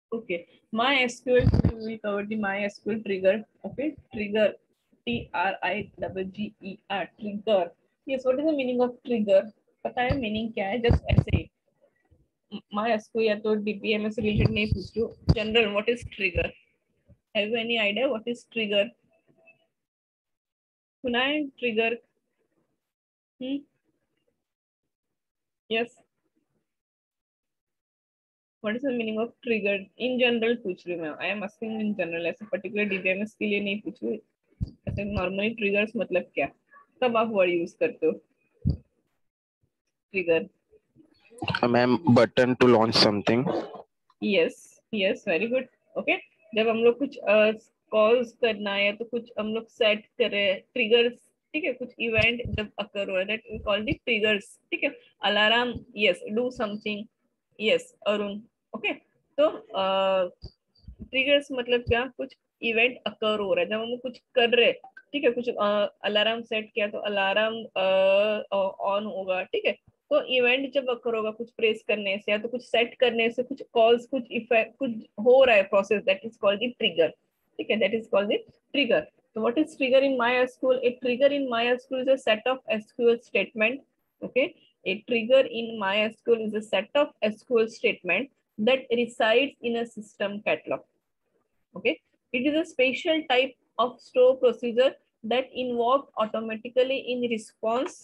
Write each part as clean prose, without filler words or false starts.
Okay, MySQL, we will cover the MySQL trigger. Okay, trigger, TRIGGER, trigger. Yes, what is the meaning of trigger? पता है meaning क्या है? Just ऐसे MySQL या तो DBMS से related नहीं पूछ लो. General, what is trigger? Have you any idea what is trigger? सुना है trigger? Yes. What is the meaning of trigger? In general पूछ रही हूँ मैं. I am asking in general. ऐसे particular DBMS के लिए नहीं पूछ रही. ऐसे normally triggers मतलब क्या? कब आप word use करते हो? Trigger. Ma'am button to launch something. Yes, yes, very good. Okay. जब हम लोग कुछ कॉल्स करना है तो कुछ हम लोग सेट कर रहे हैं ट्रिगर्स, ठीक है, कुछ इवेंट जब अकर हो रहा है that we call the triggers, ठीक है. Alarm, yes, do something, yes, Arun. Okay, तो ट्रिगर्स मतलब क्या? कुछ इवेंट अकर हो रहा है जब हम कुछ कर रहे हैं, ठीक है. कुछ अलार्म सेट किया तो अलार्म ऑन होगा, ठीक है. तो इवेंट जब अकर होगा कुछ प्रेस करने से या तो कुछ सेट करने से, कुछ कॉल्स, कुछ इफेक्ट, कुछ हो रहा है process, that is called the trigger, ठीक है. That is called the trigger. So what is trigger in MySQL? A trigger in MySQL is a set of SQL statement. Okay, a trigger in MySQL is a set of SQL statement that resides in a system catalog. Okay, it is a special type of store procedure that invoke automatically in response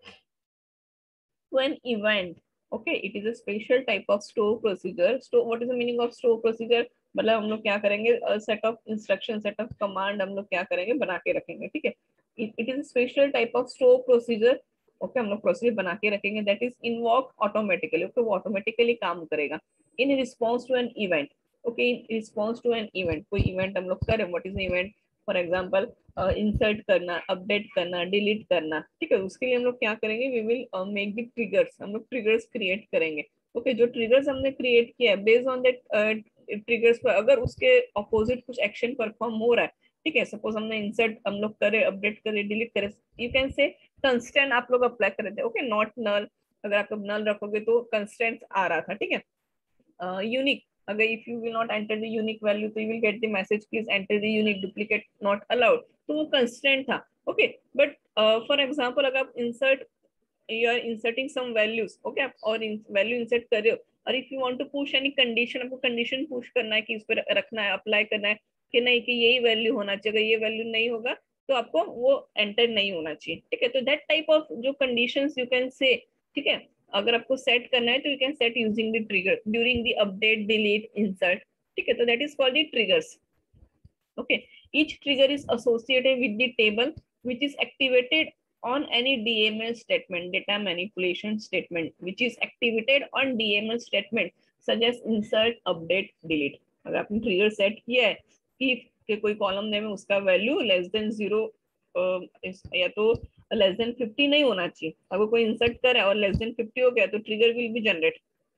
to an event. Okay, it is a special type of store procedure. Store, what is the meaning of store procedure? मतलब हम लोग क्या करेंगे, set of instruction, set of command हम लोग क्या करेंगे, बना के रखेंगे, ठीक है. It is special type of store procedure. Okay, हम लोग प्रोसीजर बना के रखेंगे that is invoke automatically. Okay, वो ऑटोमेटिकली काम करेगा in response to an event. Okay, in response to an event, कोई इवेंट हम लोग करें, what is the event? For example insert करना, अपडेट करना, डिलीट करना, ठीक है. उसके लिए हम लोग क्या करेंगे, we will make the triggers. हम लोग ट्रिगर्स क्रिएट करेंगे. ओके, जो ट्रिगर्स हमने क्रिएट किया है बेस्ड ऑन दैट ट्रिगर्स पर अगर उसके अपोजिट कुछ एक्शन परफॉर्म हो रहा है, ठीक है. सपोज हमने इंसर्ट हम लोग करे, अपडेट करे, डिलीट करे, यू कैन से कंस्टेंट आप लोग अप्लाई कर देते. Okay, not null. अगर आप लोग नल रखोगे तो कंस्टेंट आ रहा था, ठीक है. यूनिक, अगर if you will not enter the unique value तो you will get the message please enter the unique, duplicate not allowed. तो वो कंस्टेंट था. ओके, बट फॉर एग्जांपल अगर आप insert, you are inserting some values, okay, और value insert कर रहे हो, और if you want to push any condition, आपको कंडीशन पुश करना है कि इस पर रखना है, अप्लाई करना है कि नहीं, कि यही वैल्यू होना चाहिए, अगर ये वैल्यू नहीं होगा तो आपको वो एंटर नहीं होना चाहिए, ठीक है. तो दैट टाइप ऑफ जो कंडीशंस यू कैन से, ठीक है, अगर आपको सेट करना है तो you can set using the trigger during the update, delete, insert, ठीक है. तो that is called the triggers. Okay, each trigger is associated with the table which is activated on any DML statement, data manipulation statement, which is activated on DML statement such as insert, update, delete. अगर आपने trigger set किया है कि कोई column name है उसका value less than 0 या तो लेस देन 50 नहीं होना चाहिए. अगर कोई इंसर्ट करे और लेस देन 50 हो गया तो ट्रिगर विल बी जनरेट.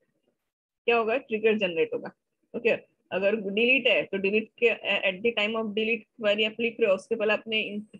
क्या होगा? ट्रिगर जनरेट होगा. ओके, अगर डिलीट है तो डिलीट के at the time of delete very आप लिख रहे हो उसके पहले आपने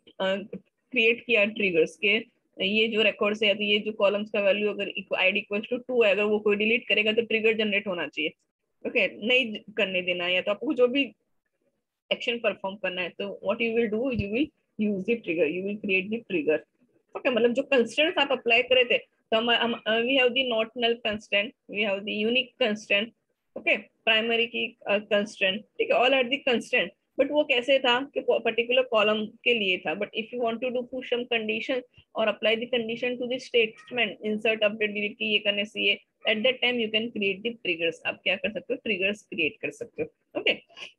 क्रिएट किया ट्रिगर्स के ये जो रिकॉर्ड्स है, तो ये जो कॉलम्स का वैल्यू अगर आईडी इक्वल्स टू 2 है, अगर वो कोई डिलीट करेगा तो ट्रिगर जनरेट होना चाहिए. ओके, नहीं करने देना है, तो आपको जो भी एक्शन परफॉर्म करना है तो what you will do, you will use the trigger, you will create the trigger. Okay, मतलब जो कंस्ट्रेंट्स आप अप्लाई करे थे, तो हम we have the not null constraint, we have the unique constraint, okay, primary key constraint, ठीक है, all are the constraint. But वो कैसे था कि पर्टिकुलर कॉलम के लिए था. But if you want to do push some condition और apply the condition to the statement insert, update, delete की ये करने से ये, at that time you can create the triggers. आप क्या कर सकते हो? ट्रिगर्स क्रिएट कर सकते हो. Okay,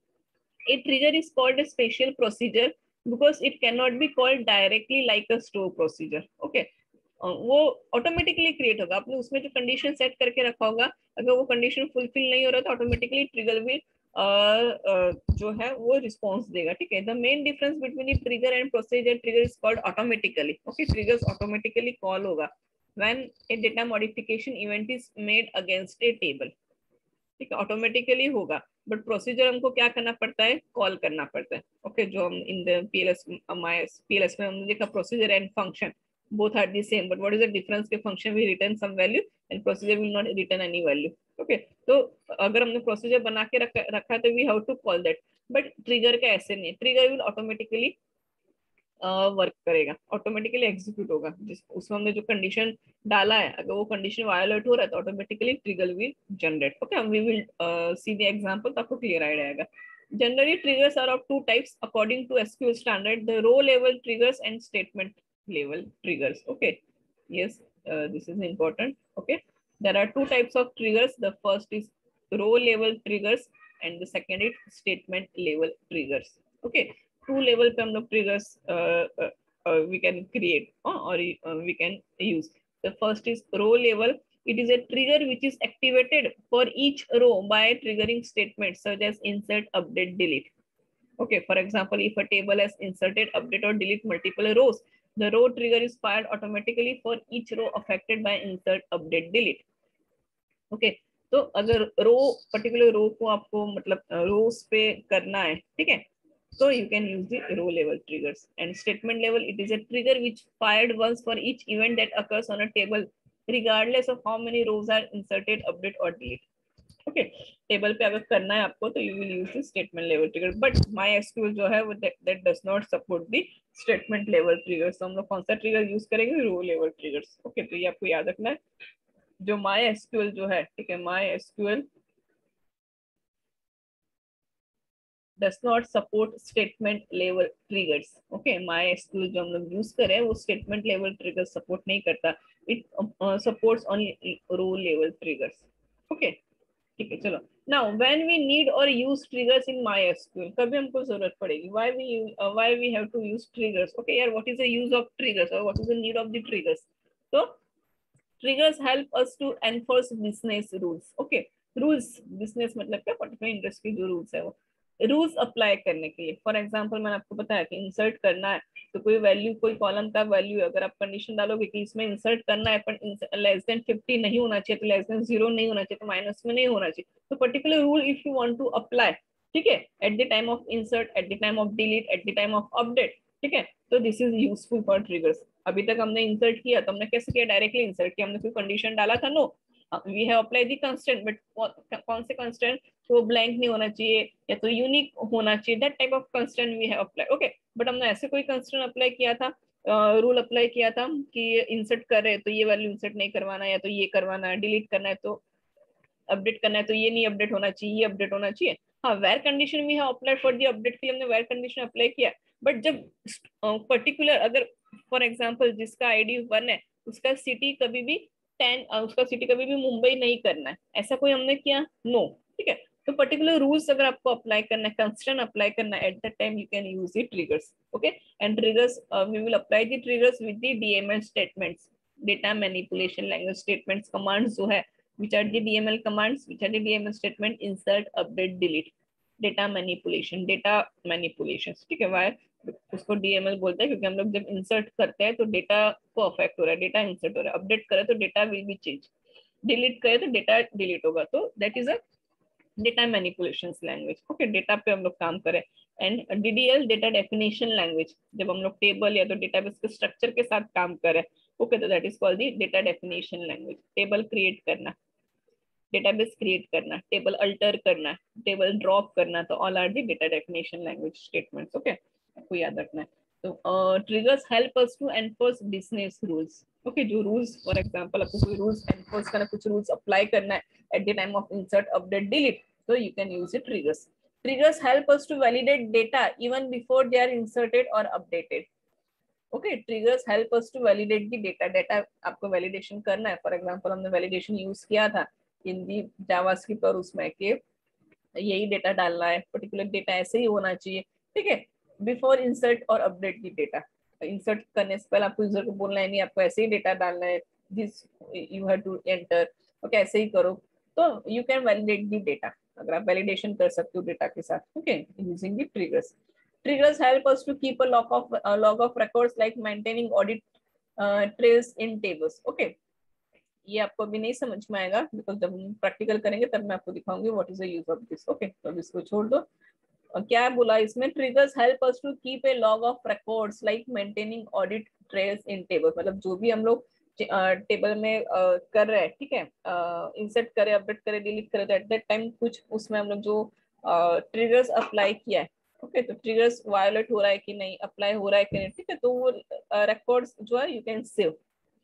a trigger is called a special procedure because it cannot be called directly like a store procedure. Okay, वो ऑटोमेटिकली क्रिएट होगा. आपने उसमें जो कंडीशन सेट करके रखा होगा, अगर वो कंडीशन फुलफिल नहीं हो रहा तो ऑटोमेटिकली ट्रिगर भी जो है वो रिस्पॉन्स देगा, ठीक है. The main difference between trigger and procedure, trigger is called automatically. Okay, triggers automatically call होगा when a data modification event is made against a table, ठीक है, ऑटोमेटिकली होगा. बट प्रोसीजर हमको क्या करना पड़ता है? कॉल करना पड़ता है. ओके, जो हम इन द पीएलएस में हमने देखा procedure and function both are the same, but what is the difference? के function will return some value and procedure will not return any value. Okay तो अगर हमने प्रोसीजर बना के रखा तो we have to call that, but trigger का ऐसे नहीं है, ट्रिगर विल ऑटोमेटिकली वर्क करेगा, ऑटोमेटिकली एग्जीक्यूट होगा, जिस उसमें हमने जो कंडीशन डाला है अगर वो कंडीशन वायोलेट हो रहा है तो automatically trigger will generate. Okay we will see the example तो आपको क्लियर आइडिया आएगा। Generally triggers are of two types according to SQL standard, the row level triggers and statement level triggers. Okay yes, this is important. Okay, there are two types of triggers. The first is row level triggers and the second is statement level triggers. Okay, two level पे हम लोग triggers we can create or we can use. The first is row level. It is a trigger which is activated for each row by triggering statements such as insert, update, delete. Okay, for example, if a table has inserted, update or delete multiple rows, the row trigger is fired automatically for each row affected by insert, update, delete. Okay, तो अगर रो particular रो को आपको मतलब रोज पे करना है, ठीक है, so you can use the row level triggers. And statement level, it is a trigger which fired once for each event that occurs on a table regardless of how many rows are inserted, update or delete. Okay table पे अगर करना है आपको तो you will use the statement level trigger, but my SQL जो है वो that does not support the statement level triggers. तो हम लोग कौन सा ट्रिगर यूज करेंगे, रो लेवल ट्रिगर्स। ओके तो ये आपको याद रखना है। जो माय एसक्यूएल जो है, ठीक है, my SQL does not support statement level triggers. Okay my SQL जो हम लोग यूज कर रहे हैं वो स्टेटमेंट लेवल ट्रिगर सपोर्ट नहीं करता, it supports only row level triggers. Okay ठीक है चलो। नाउ व्हेन वी नीड और यूज ट्रिगर्स इन MySQL, कभी हमको जरूरत पड़ेगी, why we have to use triggers. Okay यार, what is the use of triggers और what is the need of the triggers. तो triggers help us to enforce business rules. Okay rules, business मतलब क्या, particular industry जो rules है वो rules apply करने के लिए। फॉर एग्जांपल मैंने आपको बताया कि इंसर्ट करना है तो कोई वैल्यू, कोई कॉलम का वैल्यू है, अगर आप कंडीशन डालोगे कि इसमें इंसर्ट करना है पर लेस देन 50 नहीं होना चाहिए, तो लेस देन 0 नहीं होना चाहिए, तो माइनस में नहीं होना चाहिए, तो particular rule if you want to apply, ठीक है, at the time of insert, at the time of delete, at the time of update, ठीक है, तो this is useful for triggers. अभी तक हमने इंसर्ट किया तो हमने कैसे किया, डायरेक्टली इंसर्ट किया, हमने कोई कंडीशन डाला था, no, we have apply the constant, but कौन से कंस्टेंट, तो ब्लैंक नहीं होना चाहिए या तो यूनिक होना चाहिए, that type of constant we have apply. Okay but हमने ऐसे कोई कंस्टेंट अप्लाई किया था, रूल अप्लाई किया था कि इंसर्ट कर रहे हैं तो ये वैल्यू इंसर्ट नहीं करवाना, या तो ये करवाना है, डिलीट करना है तो अपडेट करना है तो ये नहीं अपडेट होना चाहिए, ये अपडेट होना चाहिए। हाँ where condition we have apply for the update के लिए हमने वेयर कंडीशन अप्लाई किया, बट जब पर्टिकुलर अगर फॉर एग्जांपल जिसका आईडी 1 है उसका सिटी कभी भी 10 उसका सिटी कभी भी मुंबई नहीं करना है, ऐसा कोई हमने किया, नो, ठीक है। तो पर्टिकुलर रूल्स अगर आपको अप्लाई करना है, कंस्ट्रेंट अप्लाई करना है, at that time you can use the triggers. Okay and triggers we will apply the triggers with the DML statements, data manipulation language statements, commands जो है which are the DML commands, which are the DML statement, insert, update, delete, data manipulation, ठीक है। Y उसको DML बोलते हैं क्योंकि हम लोग जब इंसर्ट करते हैं तो डेटा को अफेक्ट हो रहा है, डेटा इंसर्ट हो रहा है, अपडेट करें तो data will be change, delete करें तो डेटा डिलीट होगा, तो that is a data manipulation language. Okay data पे हम लोग काम करें। And DDL data definition language, जब हम लोग टेबल या तो डेटाबेस के स्ट्रक्चर के साथ काम करें, ओके तो that is called the data definition language. Table create करना, डेटाबेस क्रिएट करना, टेबल अल्टर करना, टेबल ड्रॉप करना, तो all are the data definition language statements. Okay आपको याद रखना है। तो triggers help us to enforce business rules. Okay जो रूल्स, फॉर एग्जांपल आपको कोई रूल्स एनफोर्स करना, कुछ रूल्स अप्लाई करना है at the time of insert, update, delete, so you can use the triggers. Triggers help us to validate data even before they are inserted or updated. Okay, triggers help us to validate the data. Data आपको validation करना है, for example हमने validation use किया था in the JavaScript और उसमें के यही डेटा डालना है, पर्टिकुलर डेटा ऐसे ही होना चाहिए, ठीक है, बिफोर इंसर्ट और अपडेट दी डेटा। इंसर्ट करने से पहले आपको यूजर को बोलना है नहीं आपको ऐसे ही डेटा डालना है, this you have to enter, okay ऐसे ही करो, तो you can validate the data, अगर आप वैलिडेशन कर सकते हो डेटा के साथ, okay using the triggers. Triggers help us to keep a log of records like maintaining audit trails in tables. Okay ये आपको अभी नहीं समझ में आएगा बिकॉज जब हम प्रैक्टिकल करेंगे तब मैं आपको दिखाऊंगी what is the use of this. Okay तो अब इसको छोड़ दो। और क्या बोला इसमें, triggers help us to keep a log of records like maintaining audit trails in table, मतलब जो भी हम लोग टेबल में कर रहे हैं, ठीक है, इंसर्ट करे, अपडेट करे, डिलीट करे, तो एट दैट टाइम कुछ उसमें हम लोग जो ट्रिगर्स अप्लाई किया है, ओके, तो ट्रिगर्स वायोलेट हो रहा है कि नहीं, अप्लाई हो रहा है कि नहीं, ठीक है, तो वो रिकॉर्ड्स जो है you can save.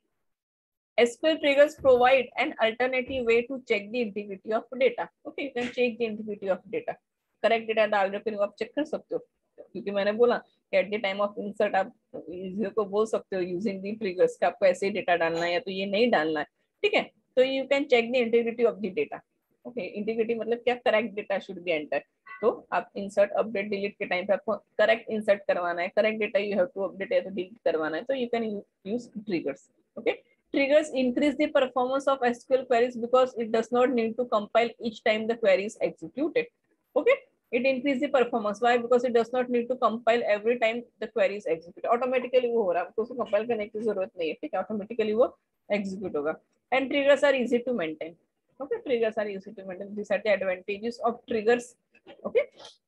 SQL triggers provide an alternative way to check the integrity of data. Okay, you can check the integrity of data. Correct data डाल रहे हो फिर आप चेक कर सकते हो, क्योंकि मैंने बोला कि at the time of insert आप यूजर को बोल सकते हो यूजिंग दी ट्रिगर्स का आपको ऐसे ही डेटा डालना है या तो ये नहीं डालना है, ठीक है, तो you can check the integrity of the data. Okay, integrity मतलब क्या, correct data should be enter. तो आप इंसर्ट अपडेट डिलीट के टाइम पे आपको करेक्ट इंसर्ट करवाना है, correct data you have to update या तो डिलीट करवाना है, तो you can use triggers. Okay, triggers increase the performance of SQL queries because it does not need to compile each time the query is executed. Okay, it increase the performance. Why? Because it does not need to compile every time the query is executed. Automatically वो हो रहा है, आपको उसको compile करने की जरूरत नहीं है, ठीक है, automatically वो execute होगा. And triggers are easy to maintain. Okay, triggers are easy to maintain. These are the advantages of triggers. Okay.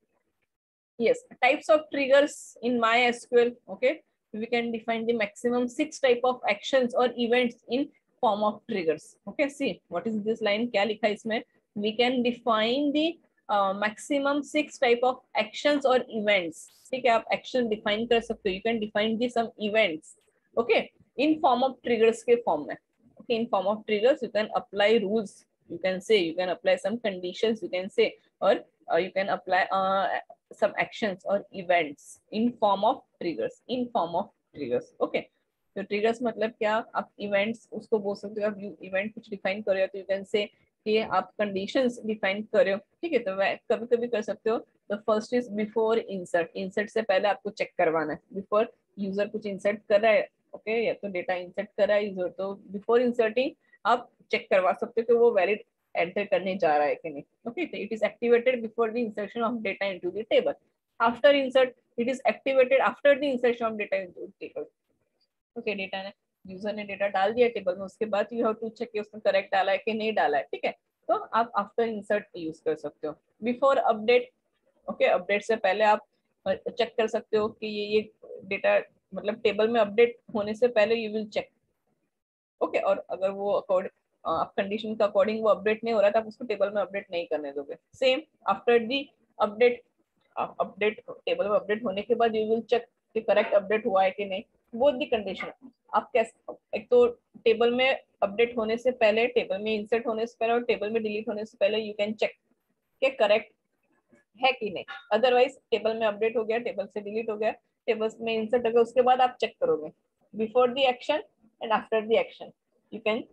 Yes, types of triggers in MySQL. Okay, we can define the maximum 6 type of actions or events in form of triggers. Okay, see what is this line, क्या लिखा है इसमें, we can define the maximum 6 type of actions or events. ठीक है, आप action define कर सकते हो, you can define the some events. Okay, in form of triggers के form में. Okay, in form of triggers you can apply rules, you can say, you can apply some conditions, you can say, or you can apply some actions or events in form of triggers, in form of triggers. Okay, तो triggers मतलब क्या, आप events उसको बोल सकते हो, आप event कुछ define कर रहे हो तो you can say कि आप conditions define कर रहे हो, ठीक है, तो कभी कभी कर सकते हो. तो first is before insert, insert से पहले आपको चेक करवाना है, बिफोर यूजर कुछ इंसर्ट कर रहा है, ओके, या तो डेटा इंसर्ट कर रहा है यूजर, तो बिफोर इंसर्टिंग आप चेक करवा सकते हो कि वो वैलिड एंटर करने जा रहा है कि नहीं. ओके, तो it is activated before the insertion of data into the table. After insert it is activated after the insertion of data into the table. Okay, data ने, यूजर ने डेटा डाल दिया टेबल में, उसके बाद यू हैव टू चेक कि उसने correct डाला है कि नहीं डाला है, ठीक है, तो आप आफ्टर इंसर्ट यूज कर सकते हो. बिफोर अपडेट, ओके, अपडेट से पहले आप चेक कर सकते हो कि ये डेटा मतलब टेबल में अपडेट होने से पहले यू विल चेक. ओके, और अगर वो अकॉर्डिंग आप कंडीशन के अकॉर्डिंग वो अपडेट नहीं हो रहा था, आप उसको टेबल में अपडेट नहीं करने दोगे. Same after the update, update table में अपडेट होने के बाद यू विल चेक कि करेक्ट अपडेट हुआ है कि नहीं. बोथ दी कंडीशन, आप कैसे, एक तो टेबल में अपडेट होने से पहले, टेबल में इंसर्ट होने से पहले और टेबल में डिलीट होने से पहले यू कैन चेक कि करेक्ट है कि नहीं. अदरवाइज टेबल में अपडेट हो गया, टेबल से डिलीट हो गया, टेबल में इंसर्ट हो गया, उसके बाद आप चेक करोगे. Before the action and after the action you can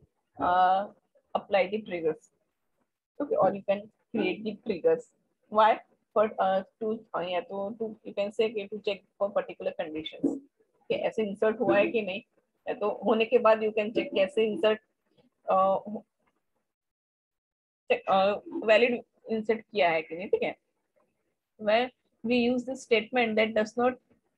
apply the triggers. Okay, or you can create the triggers. Why? For या तो you can say to check for particular conditions कि ऐसे इंसर्ट हुआ है कि नहीं, या तो होने के बाद यू कैन चेक कैसे इंसर्ट वैलिड इंसर्ट किया है कि नहीं, ठीक है. Where we use this statement that does not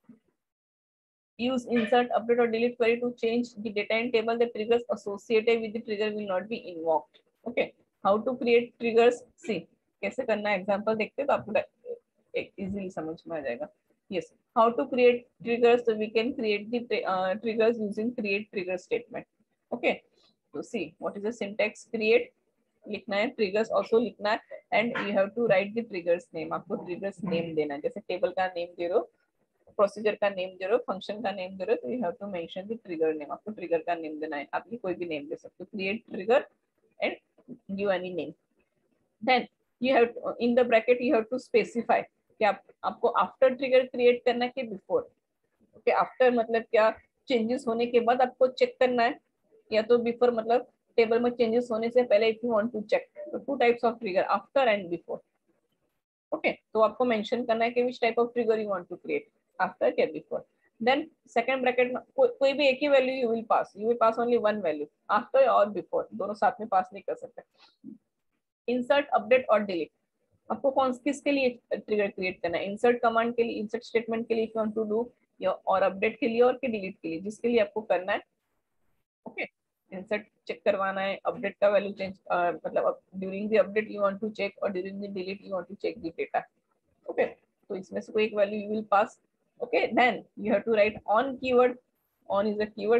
use insert, update or delete query to change the data in table, the triggers associated with the trigger will not be invoked. Okay, how to create triggers, see कैसे करना है, example देखते हैं तो आपको एक easily समझ में आ जाएगा. Yes, how to create triggers, so we can create the triggers using create trigger statement. Okay, so see what is the syntax, create लिखना है, triggers also लिखना है, and you have to write the triggers name. आपको triggers name देना है, जैसे table का name दे रहे हो, प्रोसीजर का नेम दे रहे हो, फंक्शन का नेम दे रहे हो, तो you have to mention the trigger name. आपको ट्रिगर का नेम देना है, आप ये कोई भी नेम दे सकते हो, create trigger and give any name. Then you have in the bracket you have to specify कि आपको आफ्टर ट्रिगर क्रिएट करना है कि बिफोर. ओके, आफ्टर मतलब क्या, चेंजेस होने के बाद आपको चेक करना है, या तो बिफोर मतलब टेबल में चेंजेस होने से पहले if you want to check. तो two types of trigger, after and before. Okay, तो आपको मेंशन करना है कि which type of trigger you want to create, after क्या बिफोर. देन सेकंड ब्रैकेट में कोई भी एक ही value you will pass only one value, after और बिफोर दोनों साथ में पास नहीं कर सकते. इंसर्ट, अपडेट और डिलीट, आपको कौन किसके लिए ट्रिगर क्रिएट करना है, इंसर्ट कमांड के लिए, इंसर्ट स्टेटमेंट के लिए if you want to do, या और अपडेट के लिए और के डिलीट के लिए, जिसके लिए आपको करना है. ओके, इंसर्ट चेक करवाना है, अपडेट का वैल्यू चेंज मतलब during the update you want to check, और during the delete you want to check the data. Okay, तो इसमें से कोई एक value you will pass. Okay, then you have to write on keyword. On is a keyword,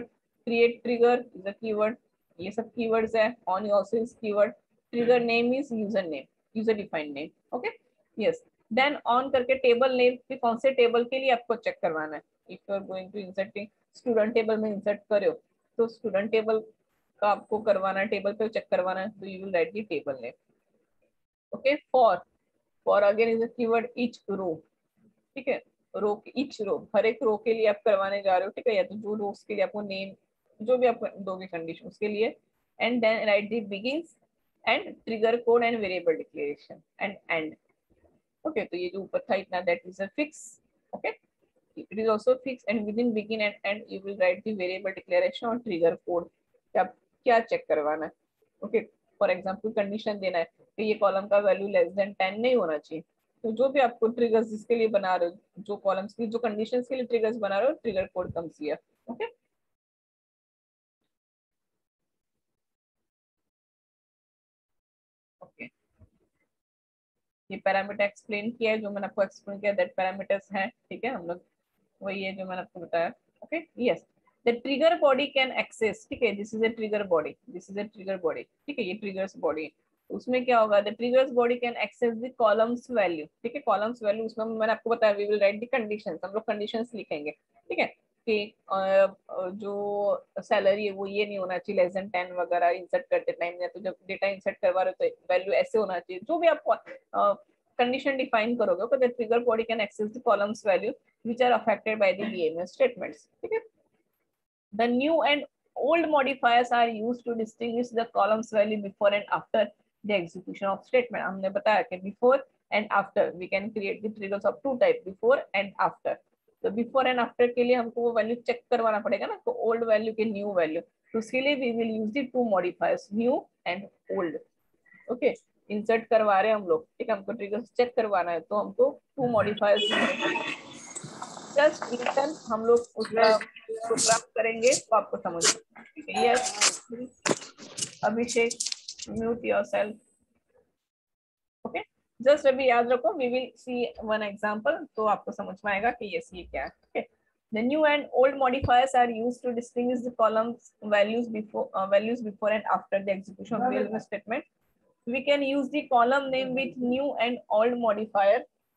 create trigger is a keyword, ये सब keywords है. On also is keyword. Trigger name is user name, user defined name. Okay, yes. Then on करके table name कि कौन से table के लिए आपको check करवाना है. If you are going to inserting student table में insert करे हो तो student table का आपको करवाना है, table पे check करवाना है, तो you will write the table name. Okay, for again is a keyword each row. ठीक है, रो each row, हर एक रो के लिए आप करवाने जा रहे हो. ठीक है, या तो जो रोज के लिए आपको नेम जो भी आप दोगे कंडीशन उसके लिए. And then write the begins and trigger code and variable declaration and end. Okay, तो ये जो ऊपर था इतना that is a fix. Okay, it is also fix and within begin and end you will write the variable declaration और trigger code आप क्या check करवाना है. ओके, फॉर एग्जांपल कंडीशन देना है कि ये कॉलम का वैल्यू लेस देन 10 नहीं होना चाहिए. तो जो भी आपको ट्रिगर्स जिसके लिए बना रहे हो, जो कॉलम्स की जो कंडीशंस के लिए ट्रिगर्स बना रहे हो, trigger code comes here. Okay, okay, ये पैरामीटर एक्सप्लेन किया है जो मैंने आपको एक्सप्लेन किया दैट पैरामीटर्स हैं. ठीक है, हम लोग वही है जो मैंने आपको बताया. Okay, yes, the trigger body can access. ठीक है, this is a trigger body, this is a trigger body. ठीक है, ये ट्रिगर्स बॉडी. उसमें क्या होगा, the triggers body can access the columns value. ठीक है, कॉलम्स वैल्यू उसमें मैंने आपको बताया we will write the conditions. हम लोग कंडीशंस लिखेंगे. ठीक है, कि जो सैलरी है वो ये नहीं होना चाहिए लेस देन 10 वगैरह इंसर्ट करते टाइम, या तो जब डेटा इंसर्ट करवा रहे हो तो वैल्यू ऐसे होना चाहिए. जो भी आप कंडीशन डिफाइन करोगे, okay, the trigger body can access the columns value which are affected by the BMS statements. ठीक है, the new and old modifiers are used to distinguish the columns value before and after the execution of statement. हमने बताया कि before and after we can create the triggers of two type, before and after. तो before and after के लिए हमको वो value check करवाना पड़ेगा ना, तो old वैल्यू के न्यू वैल्यू, तो उसके लिए we will use the two modifiers, new and old. Okay, insert करवा रहे हैं हम लोग. ठीक है, हमको ट्रिगर्स चेक करवाना है तो हमको टू मॉडिफायर्स जस्ट लिसन हम लोग उसका प्रोग्राम करेंगे तो आपको समझ. ठीक है, yes Abhishek mute yourself. Okay, just अभी याद रखो we will see one example तो आपको समझ में आएगा कि यस ये क्या है. Okay, the new and old modifiers are used to distinguish the columns values before and after the execution of the else statement. We can use the column name with new and old modifier.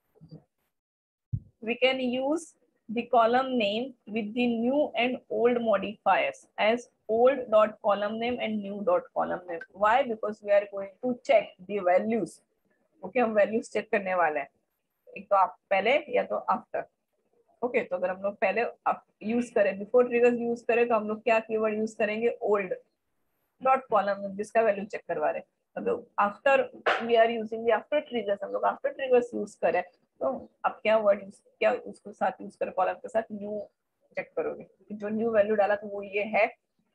We can use the column name with the new and old modifiers as old dot column name and new dot column name. Why? Because we are going to check the values. Okay, हम values check करने वाले हैं, एक तो आप पहले या तो आफ्टर. ओके, तो अगर हम लोग पहले यूज करें बिफोर ट्रिगर्स यूज करें तो हम लोग क्या कीवर्ड यूज करेंगे, ओल्ड डॉट कॉलम जिसका वैल्यू चेक करवा रहे हैं. मतलब after we are using the after triggers, हम लोग आफ्टर ट्रिगर्स यूज करें तो आप क्या वर्ड क्या उसके साथ यूज करें, कॉलम के साथ न्यू चेक करोगे, जो न्यू वैल्यू डाला तो वो ये है.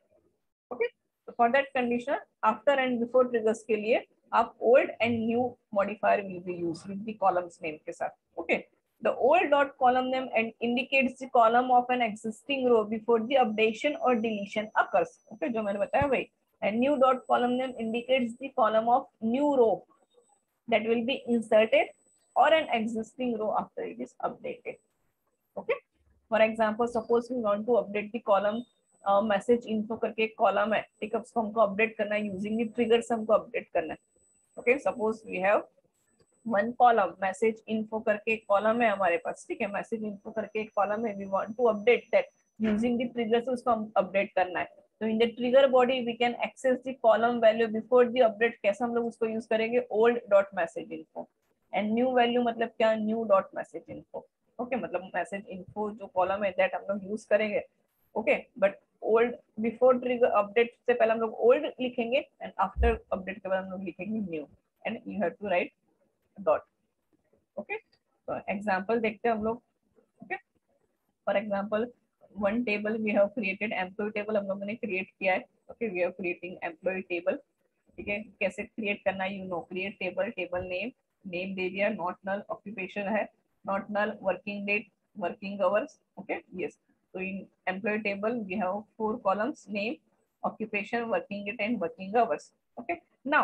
ओके, तो for that condition after and before triggers के लिए आप old and new modifier will be used with the columns name के साथ. Okay, the old dot column name and indicates the column of an existing row before the updation or deletion occurs. Okay, जो मैंने बताया वही. And new dot column name indicates the column of new row that will be inserted or an existing row after it is updated. Okay, for example suppose we want to update the column message info करके एक column है. ठीक है, उसको हमको update करना है using the triggers, हमको update करना है. Okay, suppose we have one column message info करके एक कॉलम है हमारे पास. ठीक है, मैसेज इन्फो करके एक कॉलम है, we want to update that using the trigger से उसको हम अपडेट करना है. तो in the trigger body we can access the column value before the update. कैसे हम लोग उसको यूज करेंगे, old dot message info and new value मतलब क्या, new dot message info. Okay, मतलब मैसेज इन्फो जो कॉलम है दैट हम लोग यूज करेंगे. Okay, but old before trigger update से पहले हम लोग ओल्ड लिखेंगे एंड आफ्टर अपडेट के बाद हम लोग लिखेंगे new and you have to write dot. Okay, तो एग्जांपल देखते हैं हम लोग. Okay, for example one table we have created, employee table हम लोगों ने क्रिएट किया है. Okay, we are creating employee table. ठीक है, कैसे क्रिएट करना है, you know, create table, table name, name दे दिया, नॉट नल, ऑक्यूपेशन है not null, working date, working hours. Okay, yes, तो in employ table we have 4 columns, name, occupation, working date and working hours. Okay, now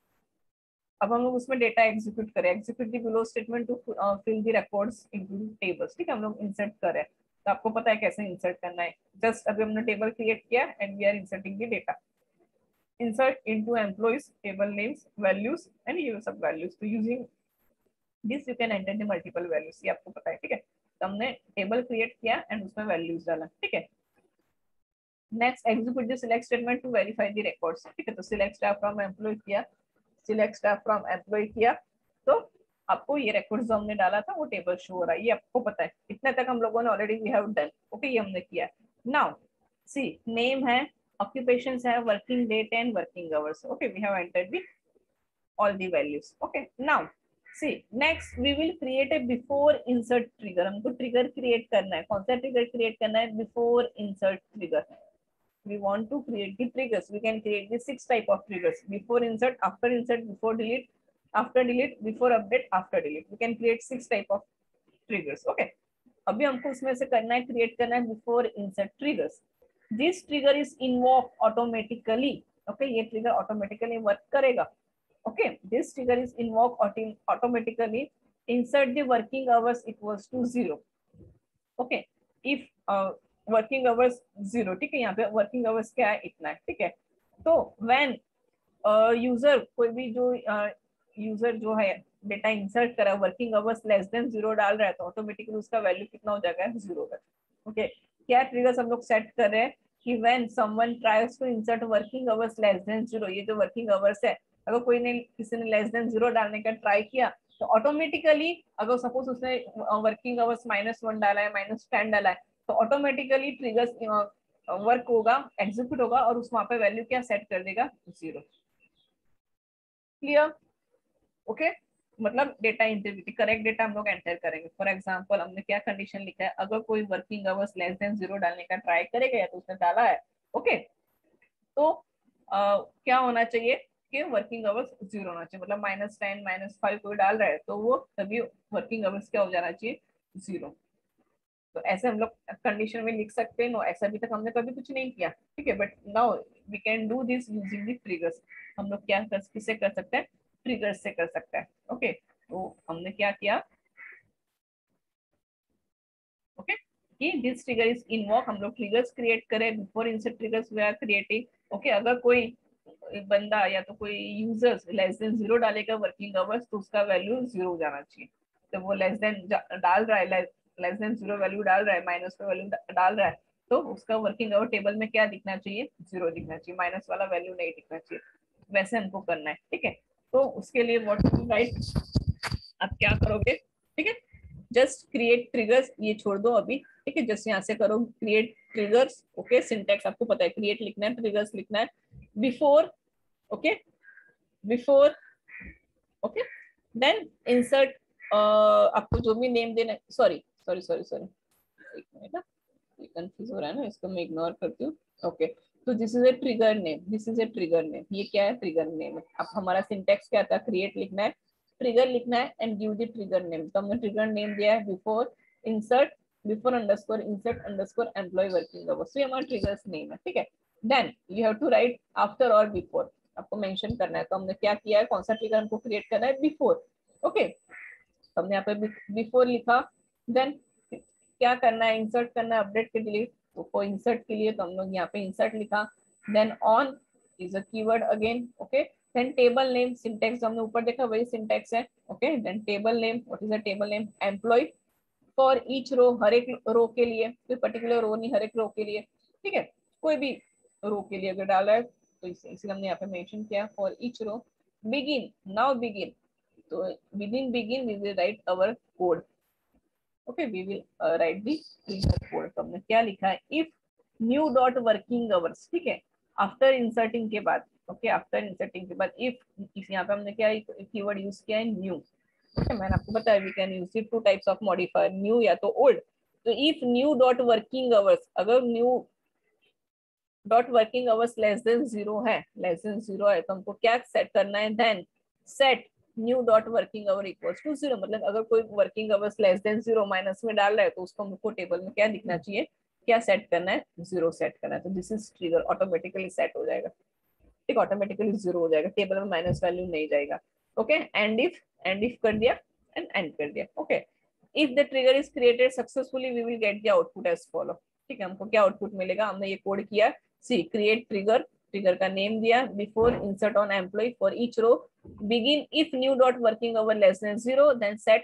अब हम लोग उसमें data execute करें, execute the below statement to fill the records into tables. ठीक है, हम लोग इंसर्ट करें. तो आपको पता है कैसे इंसर्ट करना है। जस्ट अभी हमने टेबल क्रिएट किया and we are inserting the data. Insert into employees table names values and ये सब वैल्यूज। तो using this you can enter the multiple values, ये आपको पता है, ठीक है। तो हमने टेबल क्रिएट किया एंड उसमें वैल्यूज डाला, ठीक है। Next execute the select statement to verify the records, ठीक है। तो सिलेक्ट स्टाफ फ्रॉम एम्प्लॉय किया, सिलेक्ट स्टाफ फ्रॉम एम्प्लॉय किया, तो आपको ये रिकॉर्ड जो हमने डाला था वो टेबल शो हो रहा है, ये आपको पता है। इतने तक हम लोगों ने already we have done, okay, ये हमने किया। नाउ सी नेम है, occupations है, working date and working hours, okay, we have entered the all the values, okay। Now see next we will create a before insert trigger। हमको trigger create करना है, कौन सा ट्रिगर क्रिएट करना है? Before insert trigger. we want to create the triggers, we can create the 6 type of triggers: before insert, after insert, before delete, after delete, before update, after delete। we can create 6 type of triggers, okay। अभी हमको उसमें से करना है, create करना है before insert triggers. This trigger is invoke automatically, okay, ये trigger automatically work करेगा, okay. This trigger is invoke automatically insert the working hours equals to 0, ओके। इफ वर्किंग आवर्स 0, ठीक है, यहाँ पे वर्किंग आवर्स क्या है? इतना है, ठीक है। तो व्हेन यूजर, कोई भी जो यूजर जो है डेटा इंसर्ट करा, वर्किंग आवर्स लेस देन 0 डाल रहा है, तो ऑटोमेटिकली उसका वैल्यू कितना हो जाएगा? 0 का, ओके। क्या ट्रिगर्स हम लोग सेट कर रहे हैं कि when someone tries to insert working hours less than 0, ये जो वर्किंग आवर्स है, अगर कोई ने, किसी ने लेस देन 0 डालने का ट्राई किया, तो ऑटोमेटिकली अगर सपोज उसने वर्किंग आवर्स -1 डाला है, -10 डाला है, तो ऑटोमेटिकली ट्रिगर्स वर्क होगा, एग्जीक्यूट होगा, और उस वहां पे वैल्यू क्या सेट कर देगा? 0। क्लियर? ओके, मतलब डेटा इंटीग्रिटी, करेक्ट डेटा हम लोग एंटर करेंगे। फॉर एग्जांपल हमने क्या कंडीशन लिखा है? अगर कोई वर्किंग आवर्स लेस देन 0 डालने का ट्राई करेगा, या तो उसने डाला है, ओके, तो क्या होना चाहिए कि वर्किंग आवर्स 0 होना चाहिए, मतलब -10 -5 कोई डाल रहा है, तो वो तभी वर्किंग आवर्स क्या हो जाना चाहिए? 0। तो ऐसे हम लोग कंडीशन में लिख सकते हैं। नो, ऐसा अभी तक हमने कभी कुछ नहीं किया, ठीक है, but now we can do this using the triggers. हम लोग क्या किससे कर सकते हैं? ट्रिगर्स से कर सकते हैं, ओके। तो हमने क्या किया, ओके, कि दिस ट्रिगर इज इन्वोक, हम लोग ट्रिगर्स क्रिएट करें, before insert triggers we are creating, okay. अगर कोई बंदा या तो कोई यूजर्स लेस देन 0 डालेगा वर्किंग आवर्स, तो उसका वैल्यू 0 जाना चाहिए। तो वो लेस देन डाल रहा है, लेस देन 0 वैल्यू डाल रहा है, माइनस का वैल्यू डाल रहा है, तो उसका वर्किंग आवर टेबल में क्या दिखना चाहिए? 0 दिखना चाहिए, माइनस वाला वैल्यू नहीं दिखना चाहिए। वैसे हमको करना है, ठीक है। तो उसके लिए व्हाट टू राइट, आप क्या करोगे, ठीक है, जस्ट क्रिएट ट्रिगर्स, ये छोड़ दो अभी, ठीक है, जस्ट यहाँ से करो क्रिएट ट्रिगर्स, ओके। सिंटैक्स आपको पता है, क्रिएट लिखना है, ट्रिगर्स लिखना है, before, okay, before, okay, then insert, आपको जो भी नेम देना है, सॉरी सॉरी सॉरी सॉरी, एक मिनट ना, ये कंफ्यूज हो रहा है ना, इसको मैं इग्नोर करती हूँ, ओके। तो this is a trigger name, this is a trigger name, ये क्या है? Trigger name. अब हमारा सिंटैक्स क्या था? क्रिएट लिखना है, ट्रिगर लिखना है and give the trigger name. तो हमने ट्रिगर नेम दिया है before insert, before underscore insert underscore employee working hours, तो ये हमारा ट्रिगर्स नेम है, ठीक है। Then you have to write after और बिफोर, आपको मेंशन करना है। तो हमने क्या किया है, कौन सा ट्रिगर हमको क्रिएट करना है? Before, okay. हमने यहाँ पे बिफोर लिखा, देन क्या करना है? इंसर्ट करना है, अपडेट के डिलीट, तो इंसर्ट के लिए तो हम लोग यहाँ पे इंसर्ट लिखा, then on is a keyword again, okay. Then table name, syntax हमने ऊपर देखा वही सिंटैक्स है, okay. Then table name, what is the table name? Employee for each row, हर एक रो के लिए, कोई पर्टिकुलर रो नहीं, हर एक रो के लिए, ठीक है, कोई भी रो के लिए अगर डाला है तो इसलिए हमने यहाँ पे मेंशन किया for each row. Begin, now begin, तो within begin we will write our code, okay, we will write the code. तो हमने क्या लिखा है? If new dot working hours, ठीक है, आफ्टर इंसर्टिंग के बाद, ओके, आफ्टर इंसर्टिंग के बाद इफ, यहाँ पे हमने क्या कीवर्ड यूज किया है? New, okay. मैंने आपको बताया we can use it 2 types of modifier, new या तो ओल्ड। तो if new dot working hours, अगर new dot working hours less than 0 है, लेस देन 0 है, तो हमको क्या सेट करना है? Then set new dot working hour equals to 0, मतलब अगर कोई working hours less than 0 minus में डाल रहा है, तो उसको हमको टेबल में क्या दिखना चाहिए? क्या सेट करना है? 0 सेट करना है। तो this is trigger, automatically set हो जाएगा, ठीक, ऑटोमेटिकली 0 हो जाएगा, टेबल में माइनस वैल्यू नहीं जाएगा, ओके। एंड इफ कर दिया एंड एंड कर दिया, okay. If the trigger is created successfully we will get the output as follow. ठीक है, हमको क्या आउटपुट मिलेगा, हमने ये कोड किया, सी क्रिएट ट्रिगर, ट्रिगर का नेम दिया, before insert on employ for each row, begin if new dot working hour less than 0, then set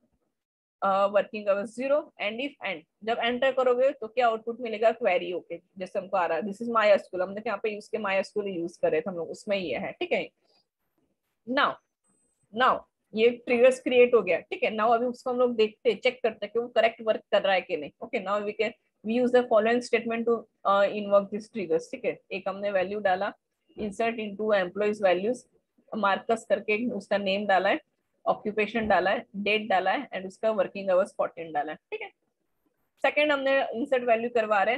working hour 0, end if end. जब एंटर करोगे तो क्या आउटपुट मिलेगा, क्वेरी ओके, जैसे हमको आ रहा है, दिस इज माई एसक्यूएल, हमने यहाँ पे यूज किया माई एसक्यूएल यूज करे थे हम लोग, उसमें ये है। ठीक है, नाउ नाउ ये ट्रिगर्स क्रिएट हो गया। ठीक है, नाउ अभी उसको हम लोग देखते हैं, चेक करते हैं कि वो करेक्ट वर्क कर रहा है कि नहीं। Okay, now we can we use the following statement to invoke this triggers. ठीक है, एक हमने वैल्यू डाला, insert into employees values, Marcus करके उसका नेम डाला है, ऑक्यूपेशन डाला है, डेट डाला है, एंड उसका वर्किंग आवर्स 14 डाला है। ठीक है, सेकंड हमने इंसर्ट वैल्यू करवा रहे हैं,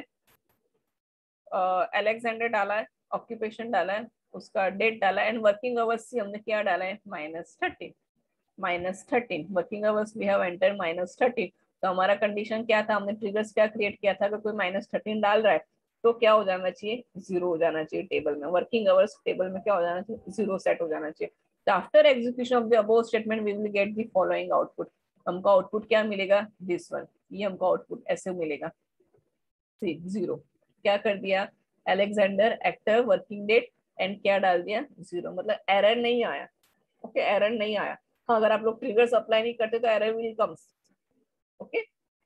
अलेक्जेंडर डाला है, ऑक्यूपेशन डाला है, उसका डेट डाला है, एंड वर्किंग आवर्स हमने क्या डाला है, -13, -13 working hours we have enter -13। तो हमारा कंडीशन क्या था, हमने ट्रिगर्स क्या क्रिएट किया था, अगर कोई -13 डाल रहा है तो क्या हो जाना चाहिए, 0 हो जाना चाहिए टेबल में, वर्किंग आवर्स टेबल में क्या हो जाना चाहिए, 0 सेट हो जाना चाहिए। तो after execution of the above statement we will get the following output. हमको आउटपुट क्या मिलेगा, दिस वन, ये हमको आउटपुट ऐसे मिलेगा, 0। क्या कर दिया, Alexander actor working date and क्या डाल दिया, 0, मतलब एरर नहीं आया। ओके, एरर नहीं आया। हाँ, अगर आप लोग ट्रिगर्स अप्लाई नहीं करते तो एरर विल कम्स। ओके,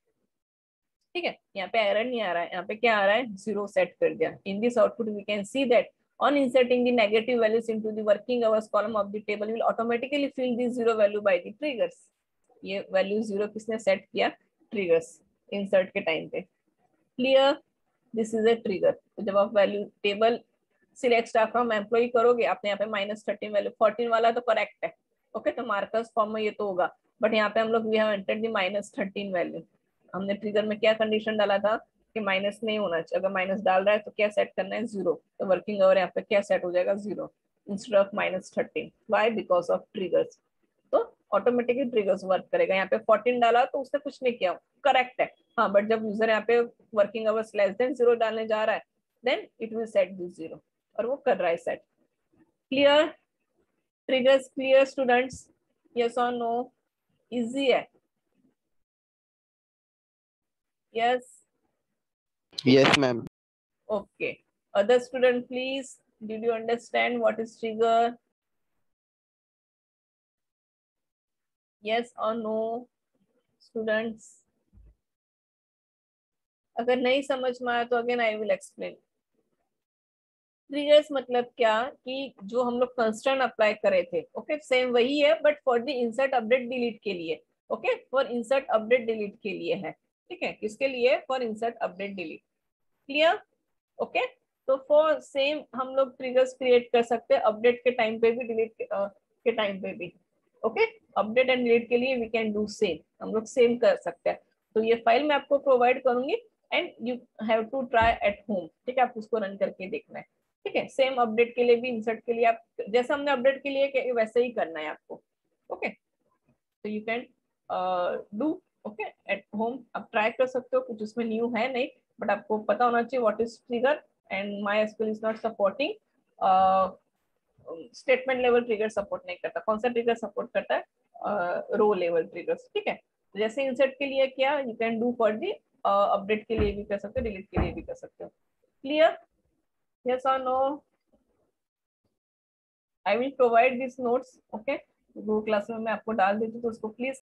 ठीक है, यहाँ पे एरर नहीं आ रहा है, यहाँ पे क्या आ रहा है, 0 सेट कर दिया। In this output we can see that on inserting the negative values into the working hours column of the table will automatically fill the 0 value by the triggers। ये वैल्यू 0 किसने सेट किया, triggers, insert के time पे। Clear, this is a trigger. तो जब आप value table select staff from employ करोगे, आपने यहाँ पे -13 वैल्यू, 14 वाला तो करेक्ट है। ओके, तो मार्कर्स फॉर्म में ये तो होगा, बट यहाँ पे हम लोग we have entered the -13 value. हमने ट्रिगर में क्या कंडीशन डाला था कि माइनस नहीं होना चाहिए, अगर माइनस डाल रहा है तो क्या सेट करना है, 0। तो वर्किंग आवर यहाँ पे क्या सेट हो जाएगा, 0 instead of -13। Why, because of triggers. तो ऑटोमेटिकली ट्रिगर्स वर्क करेगा। यहाँ पे 14 डाला तो उसने कुछ नहीं किया, करेक्ट है। हाँ, बट जब यूजर यहाँ पे वर्किंग आवर्स लेस देन 0 डालने जा रहा है, then it will set this 0, और वो कर रहा है set. Clear, triggers clear students, yes और नो, इजी है, yes, Yes, ma'am. okay, other student please, did you understand what is trigger, yes or no students? अगर नहीं समझ में आया तो again I will explain. Triggers मतलब क्या, कि जो हम लोग कंस्ट्रेंट अप्लाई करे थे, ओके, सेम वही है, but for the insert update delete के लिए। Okay, for insert update delete के लिए है। ठीक है, किसके लिए, for insert update delete. Clear, okay. तो फॉर सेम हम लोग ट्रिगर्स क्रिएट कर सकते हैं अपडेट के टाइम पे भी, डिलीट के टाइम पे भी। ओके, अपडेट एंड डिलीट के लिए वी कैन डू सेम, हम लोग सेम कर सकते हैं। तो ये फाइल मैं आपको प्रोवाइड करूंगी and you have to try at home. ठीक है, आप उसको रन करके देखना है। ठीक है, सेम अपडेट के लिए भी, इंसर्ट के लिए आप जैसा हमने अपडेट के लिए वैसे ही करना है आपको। ओके, तो you can do, okay, at home आप ट्राई कर सकते हो, कुछ उसमें न्यू है नहीं, बट आपको पता होना चाहिए what is trigger. And my SQL is not supporting statement level trigger, support नहीं करता। कौन सा ट्रिगर सपोर्ट करता है, रो लेवल ट्रिगर्स। ठीक है, तो जैसे इंसर्ट के लिए किया, you can do for the update के लिए भी कर सकते हो, डिलीट के लिए भी कर सकते हो। क्लियर, यस और no? I will provide this notes, okay, Google class में मैं आपको डाल देती हूँ, तो उसको प्लीज